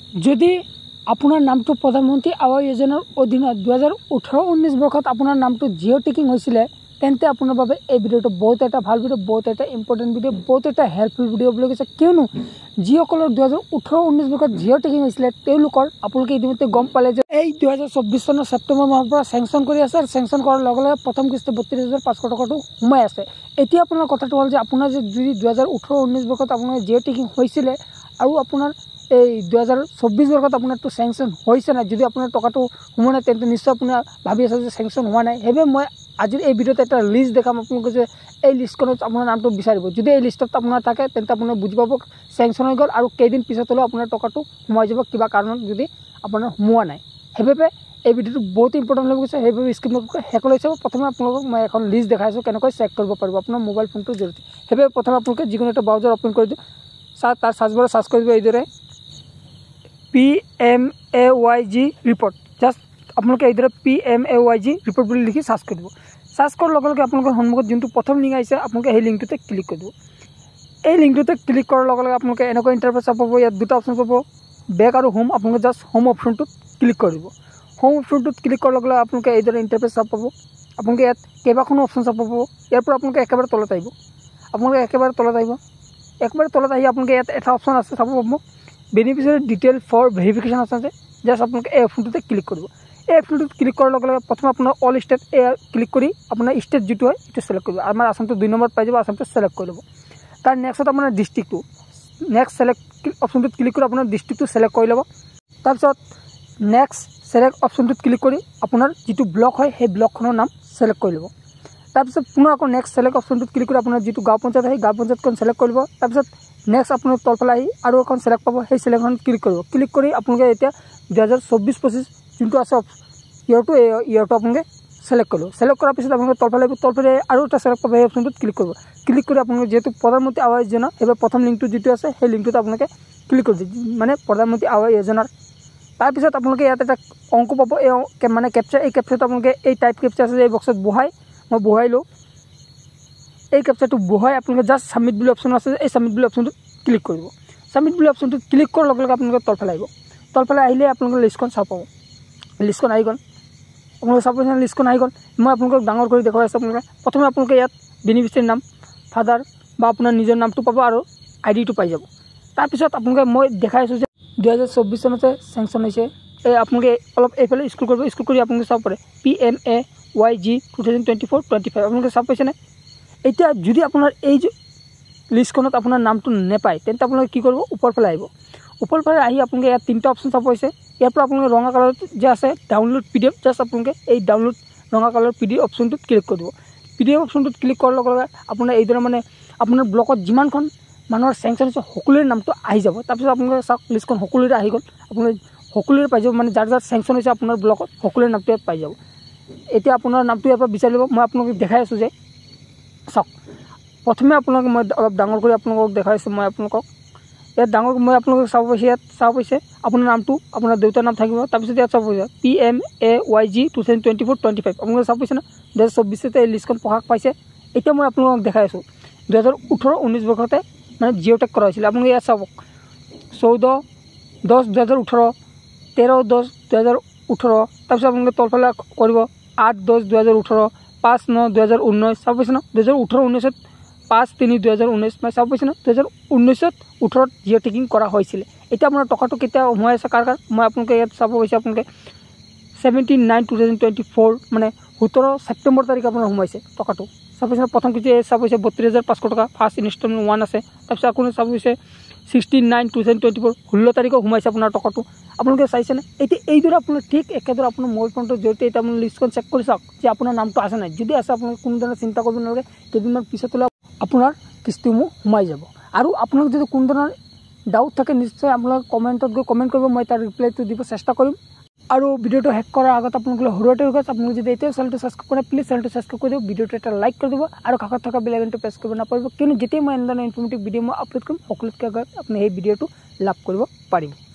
যদি আপোনাৰ নামটো প্ৰধানমন্ত্ৰী আৱাস যোজনাৰ অধীনত 2018-19 বৰ্ষত আপোনাৰ নামটো জিঅ' টেকিং হৈছিলে তেন্তে আপোনাৰ বাবে এই ভিডিঅ'টো বহুত এটা ভাল ভিডিঅ', বহুত এটা ইম্পৰ্টেণ্ট ভিডিঅ', বহুত এটা হেল্পফুল ভিডিঅ' বুলি কৈছে। কিয়নো যিসকলৰ 2018-19 বৰ্ষত জিঅ' টেকিং হৈছিলে তেওঁলোকৰ আপোনালোকে ইতিমধ্যে গম পালে যে এই 2024 চনৰ ছেপ্টেম্বৰ মাহৰ পৰা চেংচন কৰি আছে আৰু চেংচন কৰাৰ লগে লগে প্ৰথম কিস্তি 32,500 টকাটো সোমাই আছে। এতিয়া আপোনাৰ কথাটো হ'ল যে আপোনাৰ যদি 2018-19 বৰ্ষত আপোনাৰ জিঅ' টেকিং হৈছিলে আৰু আপোনাৰ এই 2024 বৰ্ষত আপোনাৰটো চেংচন হৈছে নাই, যদি আপোনাৰ টকাটো সোমোৱা নাই তেন্তে নিশ্চয় আপুনি ভাবি আছে যে চেংচন হোৱা নাই। সেইবাবে মই আজিৰ এই ভিডিঅ'ত এটা লিষ্ট দেখাম আপোনালোকে যে এই লিষ্টখনত আপোনাৰ নামটো বিচাৰিব। যদি এই লিষ্টত আপোনাৰ থাকে তেন্তে আপুনি বুজি পাব চেংচন হৈ গ'ল আৰু কেইদিন পিছত হ'লেও আপোনাৰ টকাটো সোমাই যাব কিবা কাৰণত যদি আপোনাৰ সোমোৱা নাই। সেইবাবে এই ভিডিঅ'টো বহুত ইম্পৰ্টেণ্ট হৈ গৈছে, সেইবাবে স্ক্ৰীন শেষলৈ চাব। প্ৰথমে আপোনালোকক মই এখন লিষ্ট দেখাইছোঁ কেনেকৈ চেক কৰিব পাৰিব আপোনাৰ মোবাইল ফোনটোৰ জৰিয়তে। সেইবাবে প্ৰথমে আপোনালোকে যিকোনো এটা ব্ৰাউজাৰ অ'পেন কৰি দিওঁ, তাৰ চাৰ্চবাৰত চাৰ্চ কৰি দিব এইদৰে PMAYG ৰিপৰ্ট। জাষ্ট আপোনালোকে এইদৰে PMAYG ৰিপৰ্ট বুলি লিখি চাৰ্চ কৰি দিব। চাৰ্চ কৰাৰ লগে লগে আপোনালোকৰ সন্মুখত যোনটো প্ৰথম লিংক আহিছে আপোনালোকে সেই লিংকটোতে ক্লিক কৰি দিব। এই লিংকটোতে ক্লিক কৰাৰ লগে লগে আপোনালোকে এনেকুৱা ইণ্টাৰফেচ পাব। ইয়াত দুটা অপশ্যন পাব, বেক আৰু হোম। আপোনালোকে জাষ্ট হোম অপশ্যনটোত ক্লিক কৰি দিব। হোম অপশ্যনটোত ক্লিক কৰাৰ লগে লগে আপোনালোকে এইদৰে ইণ্টাৰফেচ চাব পাব। আপোনালোকে ইয়াত কেইবাখনো অপশ্যন চাব পাব। ইয়াৰ পৰা আপোনালোকে একেবাৰে তলত আহিব। একেবাৰে তলত আহি আপোনালোকে ইয়াত এটা অপশ্যন আছে চাব পাব, beneficiary detail for verification option আছে। জাষ্ট আপোনালোকে এই অপশ্যনটোতে ক্লিক কৰিব। এই অপশ্যনটোত ক্লিক কৰাৰ লগে লগে প্ৰথমে আপোনাৰ অল ষ্টেট ক্লিক কৰি আপোনাৰ ষ্টেট যিটো হয় সেইটো চিলেক্ট কৰিব। আমাৰ আসামটো 2 নম্বৰত পাই যাব, আসামটো চিলেক্ট কৰি ল'ব। তাৰ নেক্সট আপোনাৰ ডিষ্ট্ৰিক্টটো, নেক্সট চিলেক্ট অপশ্যনটোত ক্লিক কৰি আপোনাৰ ডিষ্ট্ৰিক্টটো চিলেক্ট কৰি ল'ব। তাৰপিছত নেক্সট চিলেক্ট অপশ্যনটোত ক্লিক কৰি আপোনাৰ যিটো ব্লক হয় সেই ব্লকখনৰ নাম চিলেক্ট কৰি ল'ব। তাৰপিছত পুনৰ আকৌ নেক্সট চিলেক্ট অপশ্যনটোত ক্লিক কৰি আপোনাৰ যিটো গাঁও পঞ্চায়ত হয় গাঁও পঞ্চায়তখন চিলেক্ট কৰিব। তাৰপিছত নেক্সট আপোনাৰ তলফালে আহি আৰু এখন চিলেক্ট পাব, সেই চিলেক্টখন ক্লিক কৰিব। ক্লিক কৰি আপোনালোকে এতিয়া 2024-25 যোনটো আছে ইয়েৰটো, এই ইয়েৰটো আপোনালোকে চিলেক্ট কৰিব। চিলেক্ট কৰাৰ পিছত আপোনালোকে তলফালে আৰু এটা চিলেক্ট পাব, সেই অপশ্যনটোত ক্লিক কৰিব। ক্লিক কৰি আপোনালোকে যিহেতু প্ৰধানমন্ত্ৰী আৱাস যোজনা এইবাৰ প্ৰথম লিংকটো যিটো আছে সেই লিংকটোত আপোনালোকে ক্লিক কৰিব, মানে প্ৰধানমন্ত্ৰী আৱাস যোজনাৰ। তাৰপিছত আপোনালোকে ইয়াত এটা অংক পাব, এই মানে কেপচাৰ। এই কেপচাৰটো আপোনালোকে এই টাইপ কেপচাৰ আছে এই বক্সত মই বহাই লওঁ। এই কেপচাৰটো বহাই আপোনালোকে জাষ্ট ছাবমিট বুলি অপশ্যন আছে, এই ছাবমিট বুলি অপশ্যনটোত ক্লিক কৰিব। ছাবমিট বুলি অপশ্যনটোত ক্লিক কৰাৰ লগে লগে আপোনালোকে তলফালে আহিব। তলফালে আহিলে আপোনালোকৰ লিষ্টখন চাব পাব। লিষ্টখন আহি গ'ল, আপোনালোকে চাব পাৰিছে লিষ্টখন আহি গ'ল। মই আপোনালোকক ডাঙৰ কৰি দেখুৱাই আছোঁ। প্ৰথমে আপোনালোকে ইয়াত বেনিফিচিয়াৰী নাম, ফাদাৰ বা আপোনাৰ নিজৰ নামটো পাব আৰু ID টো পাই যাব। তাৰপিছত আপোনালোকে মই দেখাই আছোঁ যে 2024 চনতে চেংচন হৈছে। এই আপোনালোকে অলপ এইফালে স্ক্ৰল কৰিব, স্ক্ৰল কৰি আপোনালোকে চাব পাৰে PMAYG 2024-25 আপোনালোকে চাব পাইছেনে। এতিয়া যদি আপোনাৰ এই লিষ্টখনত আপোনাৰ নামটো নেপায় তেন্তে আপোনালোকে কি কৰিব, ওপৰফালে আহিব। ওপৰফালে আহি আপোনালোকে ইয়াত 3টা অপশ্যন চাব পাইছে। ইয়াৰ পৰা আপোনালোকে ৰঙা কালাৰত যে আছে ডাউনলোড PDF, জাষ্ট আপোনালোকে এই ডাউনলোড ৰঙা কালাৰ PDF অপশ্যনটোত ক্লিক কৰি দিব। PDF অপশ্যনটোত ক্লিক কৰাৰ লগে লগে আপোনাৰ এইদৰে মানে আপোনাৰ ব্লকত যিমানখন মানুহৰ চেংচন হৈছে সকলোৰে নামটো আহি যাব। তাৰপিছত আপোনালোকে চাওক লিষ্টখন সকলোৰে আহি গ'ল। আপোনালোকে সকলোৰে পাই যাব, মানে যাৰ যাৰ চেংচন হৈছে আপোনাৰ ব্লকত সকলোৰে নামটো ইয়াত পাই যাব। এতিয়া আপোনাৰ নামটো ইয়াৰ পৰা বিচাৰি ল'ব। মই আপোনালোকক দেখাই আছোঁ যে চাওক, প্ৰথমে আপোনালোকে মই অলপ ডাঙৰ কৰি আপোনালোকক দেখাইছোঁ। মই আপোনালোকক ইয়াত ডাঙৰ মই আপোনালোকক চাব পাইছে, ইয়াত চাব পাইছে আপোনাৰ নামটো, আপোনাৰ দেউতাৰ নাম থাকিব। তাৰপিছত ইয়াত চাব পাইছে PMAYG 2024-25 আপোনালোকে চাব পাইছে না। 2024 এই লিষ্টখন প্ৰকাশ পাইছে। এতিয়া মই আপোনালোকক দেখাই আছোঁ 2018-19 বৰ্ষতে মানে জিঅ' টেক কৰা হৈছিলে। আপোনালোকে ইয়াত চাব 14-10-2018, 13-10-2018। তাৰপিছত আপোনালোকে তলফালে কৰিব 8-10-2018, 5-9-2019 চাব পাইছে না। 2018-19ত 5-3-2019 মই চাব পাইছে না। 2019-ত 18ত জিঅ' টেকিং কৰা হৈছিলে। এতিয়া আপোনাৰ টকাটো কেতিয়া সোমাই আছে কাৰ মই আপোনালোকে ইয়াত চাব পাইছে। আপোনালোকে 17/9/2024 মানে 17 ছেপ্টেম্বৰ তাৰিখে আপোনাৰ সোমাইছে টকাটো। চাব পাইছে প্ৰথম কিস্তি চাব পাইছে 32,500 টকা, ফাৰ্ষ্ট ইনষ্টলমেণ্ট 1 আছে। তাৰপিছত আপুনি চাব পাইছে 16/9/2024 16 তাৰিখে সোমাইছে আপোনাৰ টকাটো। আপোনালোকে চাইছেনে। এতিয়া এইদৰে আপোনাৰ ঠিক একেদৰে আপোনাৰ মোবাইল ফোনটোৰ জৰিয়তে এতিয়া আপুনি লিষ্টখন চেক কৰি চাওক যে আপোনাৰ নামটো আছে নাই। যদি আছে আপোনালোকে কোনো ধৰণৰ চিন্তা কৰিব নালাগে, কেইদিনমান পিছত হ'লে আপোনাৰ কিস্তিসমূহ সোমাই যাব। আৰু আপোনালোক যদি কোনো ধৰণৰ ডাউট থাকে নিশ্চয় আপোনালোকে কমেণ্টত গৈ কমেণ্ট কৰিব, মই তাৰ ৰিপ্লাইটো দিব চেষ্টা কৰিম। আৰু ভিডিঅ'টো শেষ কৰাৰ আগত আপোনালোকে সৰুতে আপোনালোকে যদি এতিয়াও চেনেলটো ছাবস্ক্ৰাইব কৰে প্লিজ চেনেলটো ছাবস্ক্ৰাইব কৰি দিব, ভিডিঅ'টো এটা লাইক কৰি দিব আৰু কাষত থকা বেল আইকনটো প্ৰেছ কৰিব নাপাহৰিব, কিয়নো যেতিয়া মই এনেধৰণৰ ইনফৰ্মেটিভ ভিডিঅ' মই আপলোড কৰিম সকলোতকৈ আগত আপুনি সেই ভিডিঅ'টো লাভ কৰিব পাৰিব।